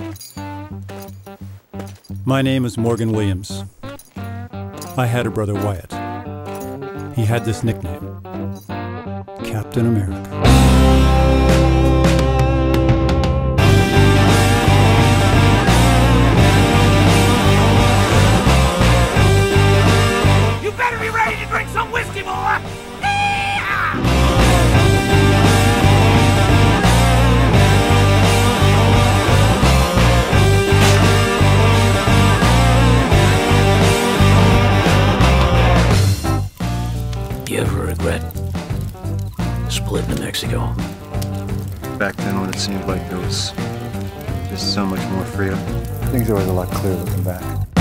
My name is Morgan Williams. I had a brother, Wyatt. He had this nickname, Captain America. You better be ready to drink some whiskey, boy! You ever regret splitting to Mexico? Back then when it seemed like there was just so much more freedom. Things are always a lot clearer looking back.